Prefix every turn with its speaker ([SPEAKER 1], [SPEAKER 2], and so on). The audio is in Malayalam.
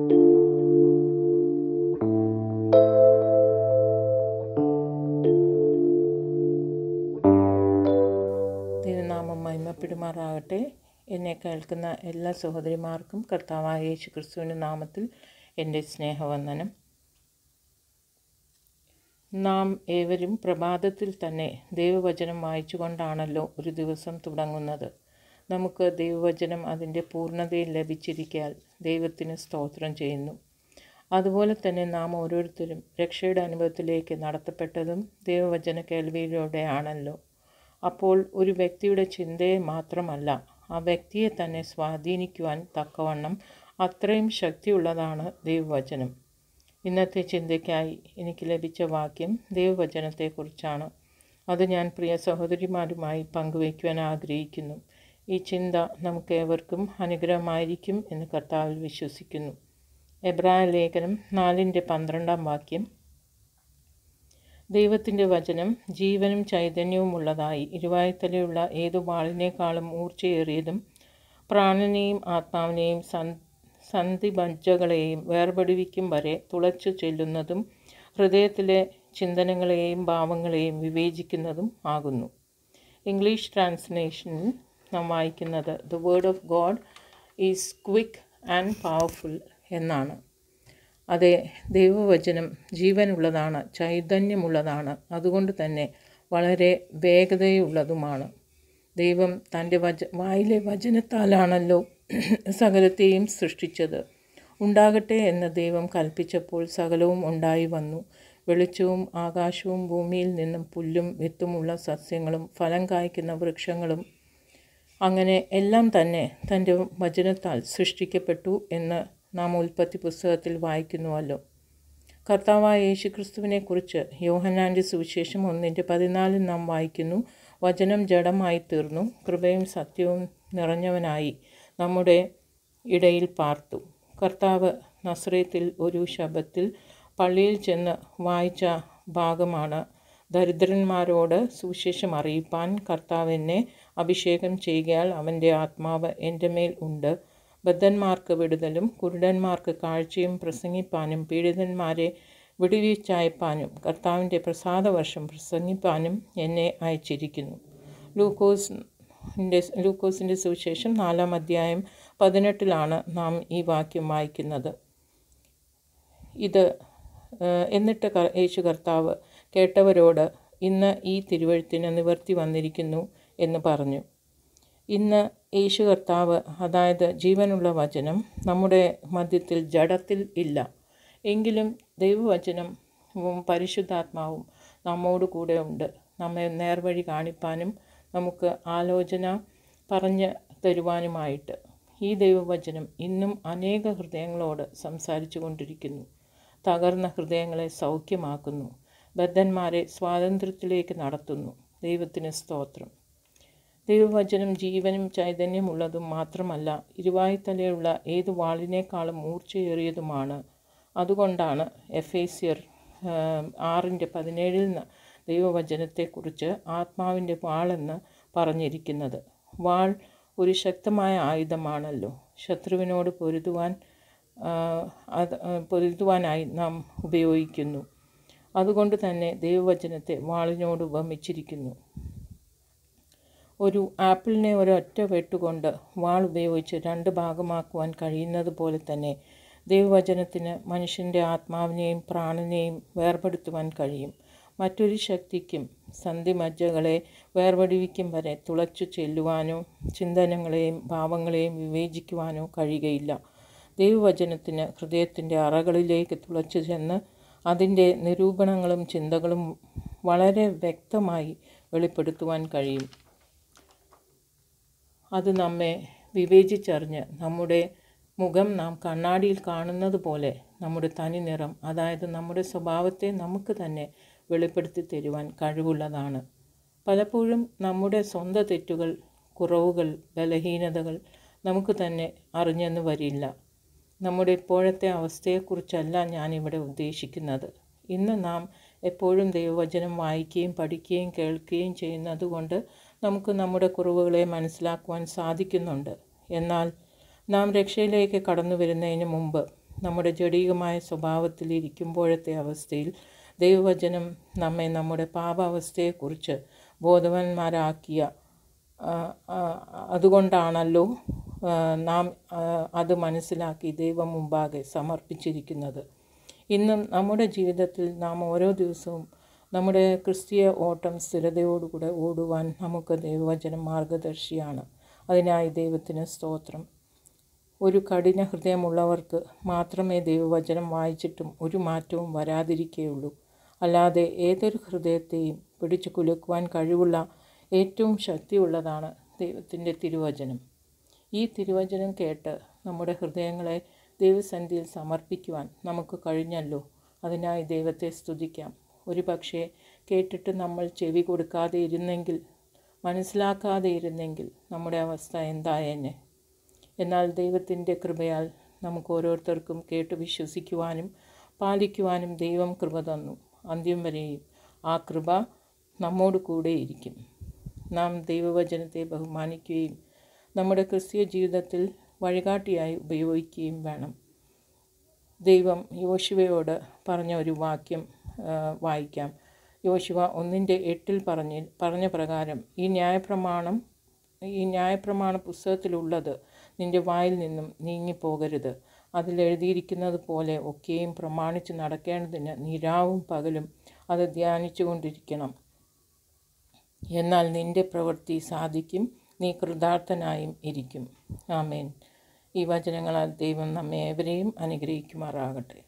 [SPEAKER 1] തിരുനാമം മഹിമപ്പെടുമാറാകട്ടെ. എന്നെ കേൾക്കുന്ന എല്ലാ സഹോദരിമാർക്കും കർത്താവായ യേശു ക്രിസ്തുവിൻ്റെ നാമത്തിൽ എൻ്റെ സ്നേഹവന്ദനം. നാം ഏവരും പ്രഭാതത്തിൽ തന്നെ ദൈവവചനം വായിച്ചുകൊണ്ടാണല്ലോ ഒരു ദിവസം തുടങ്ങുന്നത്. നമുക്ക് ദൈവവചനം അതിൻ്റെ പൂർണ്ണതയിൽ ലഭിച്ചിരിക്കാൻ ദൈവത്തിന് സ്തോത്രം ചെയ്യുന്നു. അതുപോലെ തന്നെ നാം ഓരോരുത്തരും രക്ഷയുടെ അനുഭവത്തിലേക്ക് നടത്തപ്പെട്ടതും ദൈവവചന കേൾവിയിലൂടെയാണല്ലോ. അപ്പോൾ ഒരു വ്യക്തിയുടെ ചിന്തയെ മാത്രമല്ല, ആ വ്യക്തിയെ തന്നെ സ്വാധീനിക്കുവാൻ തക്കവണ്ണം അത്രയും ശക്തിയുള്ളതാണ് ദൈവവചനം. ഇന്നത്തെ ചിന്തയ്ക്കായി എനിക്ക് ലഭിച്ച വാക്യം ദൈവവചനത്തെക്കുറിച്ചാണ്. അത് ഞാൻ പ്രിയ സഹോദരിമാരുമായി പങ്കുവയ്ക്കുവാൻ ആഗ്രഹിക്കുന്നു. ഈ ചിന്ത നമുക്കേവർക്കും അനുഗ്രഹമായിരിക്കും എന്ന് കർത്താവിൽ വിശ്വസിക്കുന്നു. എബ്രായ ലേഖനം 4:12 വാക്യം: ദൈവത്തിൻ്റെ വചനം ജീവനും ചൈതന്യവും ഉള്ളതായി ഇരുവായ്ത്തലയുള്ള ഏതു വാളിനേക്കാളും ഊർച്ചയേറിയതും പ്രാണനെയും ആത്മാവിനെയും സന്ധിമജ്ജകളെയും വേർപെടുവിക്കും വരെ തുളച്ചു ചെല്ലുന്നതും ഹൃദയത്തിലെ ചിന്തനങ്ങളെയും ഭാവങ്ങളെയും വിവേചിക്കുന്നതും ആകുന്നു. ഇംഗ്ലീഷ് ട്രാൻസ്ലേഷനിൽ നാം വായിക്കുന്നത് the word of God is quick and powerful എന്നാണ്. അതെ, ദൈവവചനം ജീവനുള്ളതാണ്, ചൈതന്യമുള്ളതാണ്, അതുകൊണ്ട് തന്നെ വളരെ വേഗതയുള്ളതുമാണ്. ദൈവം തൻ്റെ വായിലെ വചനത്താലാണല്ലോ സകലത്തെയും സൃഷ്ടിച്ചത്. ഉണ്ടാകട്ടെ എന്ന് ദൈവം കൽപ്പിച്ചപ്പോൾ സകലവും ഉണ്ടായി വന്നു. വെളിച്ചവും ആകാശവും ഭൂമിയിൽ നിന്നും പുല്ലും വിത്തുമുള്ള സസ്യങ്ങളും ഫലം കായ്ക്കുന്ന വൃക്ഷങ്ങളും അങ്ങനെ എല്ലാം തന്നെ തൻ്റെ വചനത്താൽ സൃഷ്ടിക്കപ്പെട്ടു എന്ന് നാം ഉൽപ്പത്തി പുസ്തകത്തിൽ വായിക്കുന്നുവല്ലോ. കർത്താവായ യേശു ക്രിസ്തുവിനെക്കുറിച്ച് യോഹന്നാൻ്റെ സുവിശേഷം 1:14 നാം വായിക്കുന്നു: വചനം ജഡമായി തീർന്നു, കൃപയും സത്യവും നിറഞ്ഞവനായി നമ്മുടെ ഇടയിൽ പാർത്തു. കർത്താവ് നസ്രേത്തിൽ ഒരു ശബ്ബത്തിൽ പള്ളിയിൽ ചെന്ന് വായിച്ച ഭാഗമാണ്. ദരിദ്രന്മാരോട് സുവിശേഷം അറിയിപ്പാൻ കർത്താവ് എന്നെ അഭിഷേകം ചെയ്യുകയാൽ അവൻ്റെ ആത്മാവ് എൻ്റെ മേൽ ഉണ്ട്. ബദ്ധന്മാർക്ക് വിടുതലും കുരുടന്മാർക്ക് കാഴ്ചയും പ്രസംഗിപ്പാനും പീഡിതന്മാരെ വിടുവിച്ചയപ്പാനും കർത്താവിൻ്റെ പ്രസാദവർഷം പ്രസംഗിപ്പാനും എന്നെ അയച്ചിരിക്കുന്നു. ലൂക്കോസിൻ്റെ സുവിശേഷം 4:18 നാം ഈ വാക്യം വായിക്കുന്നത്. എന്നിട്ട് യേശു കർത്താവ് കേട്ടവരോട്, ഇന്ന് ഈ തിരുവെഴുത്തിന് നിവർത്തി വന്നിരിക്കുന്നു എന്ന് പറഞ്ഞു. ഇന്ന് യേശു കർത്താവ്, അതായത് ജീവനുള്ള വചനം, നമ്മുടെ മധ്യത്തിൽ ജഡത്തിൽ ഇല്ല. എങ്കിലും ദൈവവചനവും പരിശുദ്ധാത്മാവും നമ്മോട് കൂടെ ഉണ്ട്, നമ്മെ നേർവഴി കാണിപ്പാനും നമുക്ക് ആലോചന പറഞ്ഞു തരുവാനുമായിട്ട്. ഈ ദൈവവചനം ഇന്നും അനേക ഹൃദയങ്ങളോട് സംസാരിച്ചു കൊണ്ടിരിക്കുന്നു. തകർന്ന ഹൃദയങ്ങളെ സൗഖ്യമാക്കുന്നു, ബദ്ധന്മാരെ സ്വാതന്ത്ര്യത്തിലേക്ക് നടത്തുന്നു. ദൈവത്തിന് സ്തോത്രം. ദൈവവചനം ജീവനും ചൈതന്യമുള്ളതും മാത്രമല്ല, ഇരുവായ്ത്തലയുള്ള ഏതു വാളിനേക്കാളും മൂർച്ചയേറിയതുമാണ്. അതുകൊണ്ടാണ് എഫേസ്യർ 6:17 ദൈവവചനത്തെക്കുറിച്ച് ആത്മാവിൻ്റെ വാളെന്ന് പറഞ്ഞിരിക്കുന്നത്. വാൾ ഒരു ശക്തമായ ആയുധമാണല്ലോ. ശത്രുവിനോട് പൊരുതുവാനായി നാം ഉപയോഗിക്കുന്നു. അതുകൊണ്ട് തന്നെ ദൈവവചനത്തെ വാളിനോട് ഉപമിച്ചിരിക്കുന്നു. ഒരു ആപ്പിളിനെ ഒരൊറ്റ വെട്ടുകൊണ്ട് വാൾ ഉപയോഗിച്ച് 2 ഭാഗമാക്കുവാൻ കഴിയുന്നത് പോലെ തന്നെ ദൈവവചനത്തിന് മനുഷ്യൻ്റെ ആത്മാവിനെയും പ്രാണനെയും വേർപെടുത്തുവാൻ കഴിയും. മറ്റൊരു ശക്തിക്കും സന്ധിമജ്ജകളെ വേർപെടുവിക്കും വരെ തുളച്ചു ചെല്ലുവാനോ ചിന്തനങ്ങളെയും ഭാവങ്ങളെയും വിവേചിക്കുവാനോ കഴിയുകയില്ല. ദൈവവചനത്തിന് ഹൃദയത്തിൻ്റെ അറകളിലേക്ക് തുളച്ചു ചെന്ന് അതിൻ്റെ നിരൂപണങ്ങളും ചിന്തകളും വളരെ വ്യക്തമായി വെളിപ്പെടുത്തുവാൻ കഴിയും. അത് നമ്മെ വിവേചിച്ചറിഞ്ഞ് നമ്മുടെ മുഖം നാം കണ്ണാടിയിൽ കാണുന്നത് പോലെ നമ്മുടെ തനി നിറം, അതായത് നമ്മുടെ സ്വഭാവത്തെ നമുക്ക് തന്നെ വെളിപ്പെടുത്തി തരുവാൻ കഴിവുള്ളതാണ്. പലപ്പോഴും നമ്മുടെ സ്വന്തം തെറ്റുകൾ, കുറവുകൾ, ബലഹീനതകൾ നമുക്ക് തന്നെ അറിഞ്ഞെന്ന് വരില്ല. നമ്മുടെ ഇപ്പോഴത്തെ അവസ്ഥയെക്കുറിച്ചല്ല ഞാനിവിടെ ഉദ്ദേശിക്കുന്നത്. ഇന്ന് നാം എപ്പോഴും ദൈവവചനം വായിക്കുകയും പഠിക്കുകയും കേൾക്കുകയും ചെയ്യുന്നതുകൊണ്ട് നമുക്ക് നമ്മുടെ കുറവുകളെ മനസ്സിലാക്കുവാൻ സാധിക്കുന്നുണ്ട്. എന്നാൽ നാം രക്ഷയിലേക്ക് കടന്നു വരുന്നതിന് മുമ്പ് നമ്മുടെ ജഡികമായ സ്വഭാവത്തിൽ ഇരിക്കുമ്പോഴത്തെ അവസ്ഥയിൽ ദൈവവചനം നമ്മെ നമ്മുടെ പാപാവസ്ഥയെക്കുറിച്ച് ബോധവാന്മാരാക്കിയ അതുകൊണ്ടാണല്ലോ നാം അത് മനസ്സിലാക്കി ദൈവം മുമ്പാകെ സമർപ്പിച്ചിരിക്കുന്നത്. ഇന്നും നമ്മുടെ ജീവിതത്തിൽ നാം ഓരോ ദിവസവും നമ്മുടെ ക്രിസ്തീയ ഓട്ടം സ്ഥിരതയോടുകൂടെ ഓടുവാൻ നമുക്ക് ദൈവവചനം മാർഗദർശിയാണ്. അതിനായി ദൈവത്തിന് സ്തോത്രം. ഒരു കഠിന ഹൃദയമുള്ളവർക്ക് മാത്രമേ ദൈവവചനം വായിച്ചിട്ടും ഒരു മാറ്റവും വരാതിരിക്കുകയുള്ളൂ. അല്ലാതെ ഏതൊരു ഹൃദയത്തെയും പിടിച്ചു കുലുക്കുവാൻ കഴിവുള്ള ഏറ്റവും ശക്തിയുള്ളതാണ് ദൈവത്തിൻ്റെ തിരുവചനം. ഈ തിരുവചനം കേട്ട് നമ്മുടെ ഹൃദയങ്ങളെ ദൈവസന്നിധിയിൽ സമർപ്പിക്കുവാൻ നമുക്ക് കഴിഞ്ഞല്ലോ. അതിനായി ദൈവത്തെ സ്തുതിക്കാം. ഒരു പക്ഷേ കേട്ടിട്ട് നമ്മൾ ചെവി കൊടുക്കാതെ ഇരുന്നെങ്കിൽ, മനസ്സിലാക്കാതെ ഇരുന്നെങ്കിൽ നമ്മുടെ അവസ്ഥ എന്തായേനെ. എന്നാൽ ദൈവത്തിൻ്റെ കൃപയാൽ നമുക്ക് ഓരോരുത്തർക്കും കേട്ട് വിശ്വസിക്കുവാനും പാലിക്കുവാനും ദൈവം കൃപ തന്നു. അന്ത്യം വരെയും ആ കൃപ നമ്മോട് കൂടെ ഇരിക്കും. നാം ദൈവവചനത്തെ ബഹുമാനിക്കുകയും നമ്മുടെ ക്രിസ്തീയ ജീവിതത്തിൽ വഴികാട്ടിയായി ഉപയോഗിക്കുകയും വേണം. ദൈവം യോശുവയോട് പറഞ്ഞ ഒരു വാക്യം വായിക്കാം. യോശുവ 1:8 പറഞ്ഞ പ്രകാരം ഈ ന്യായപ്രമാണ പുസ്തകത്തിലുള്ളത് നിൻ്റെ വായിൽ നിന്നും നീങ്ങിപ്പോകരുത്. അതിലെഴുതിയിരിക്കുന്നത് പോലെ ഒക്കെയും പ്രമാണിച്ച് നടക്കേണ്ടതിന് നീ രാവും പകലും അത് ധ്യാനിച്ചു കൊണ്ടിരിക്കണം. എന്നാൽ നിൻ്റെ പ്രവൃത്തി സാധിക്കും, നീ കൃതാർത്ഥനായും ഇരിക്കും. ആമേൻ. ഈ വചനങ്ങളാൽ ദൈവം നമ്മെ ഏവരെയും അനുഗ്രഹിക്കുമാറാകട്ടെ.